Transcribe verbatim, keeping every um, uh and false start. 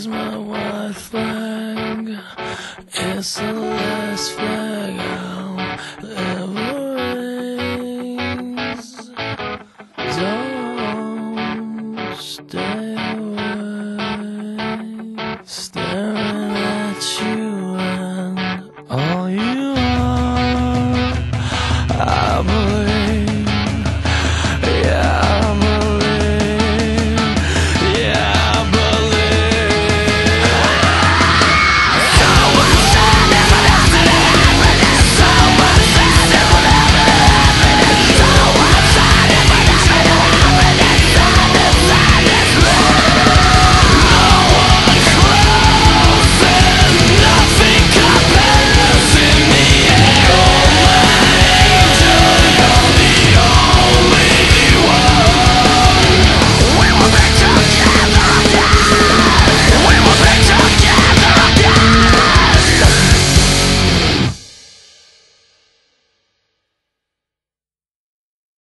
raise my white flag. It's the last flag I'll ever raise. Don't stay.